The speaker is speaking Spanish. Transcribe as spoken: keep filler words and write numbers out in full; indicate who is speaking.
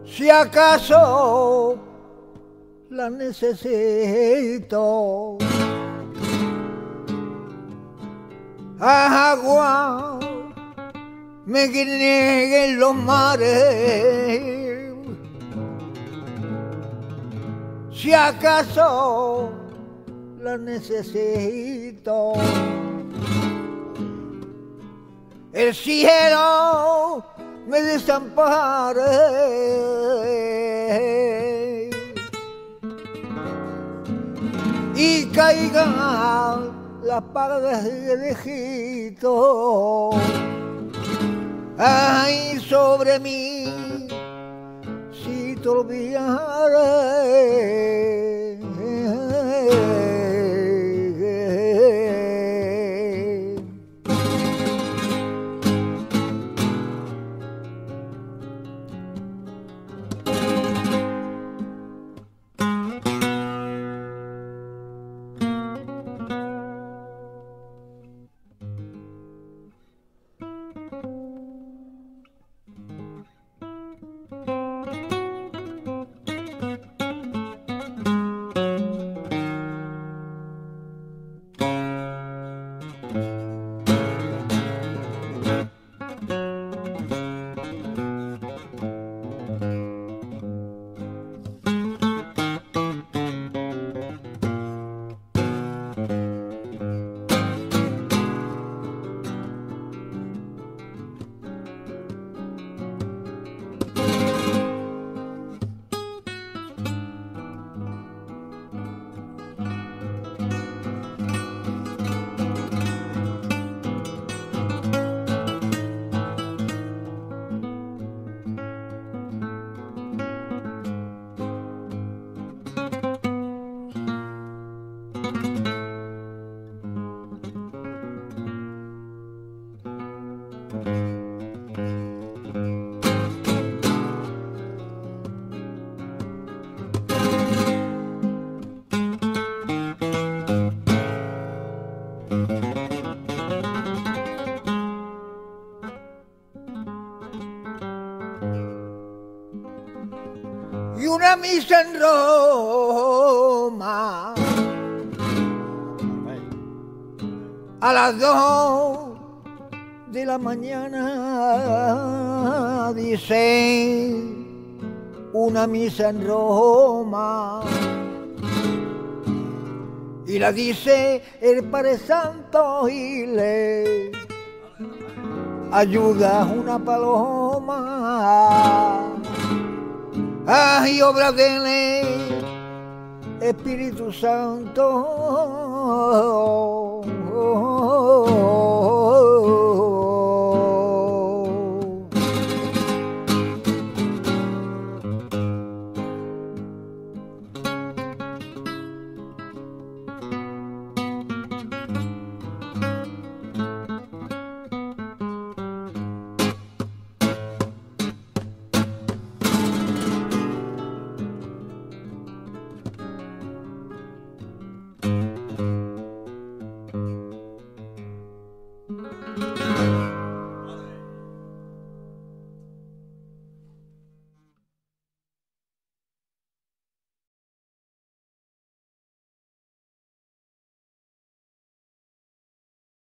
Speaker 1: si acaso la necesito. Agua me nieguen los mares, si acaso la necesito. El cielo me desampare y caigan las pagas de Egipto, ay, sobre mí, si te olvidaré. Y una misa en Roma a las dos de la mañana, dice, una misa en Roma, y la dice el Padre Santo y le ayuda una paloma. Ay, obra del Espíritu Santo.